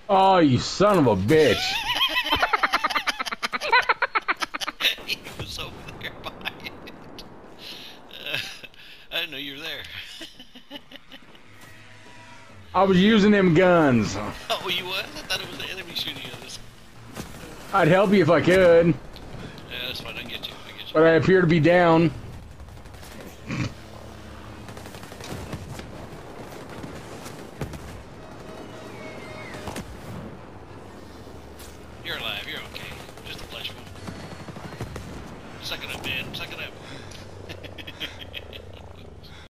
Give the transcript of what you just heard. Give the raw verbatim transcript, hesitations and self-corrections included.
Oh, you son of a bitch. He was over there behind it. Uh, I didn't know you were there. I was using them guns. Oh, you was? I thought it was the enemy shooting at us. I'd help you if I could, Yeah, that's fine. I get you. I get you. but I appear to be down.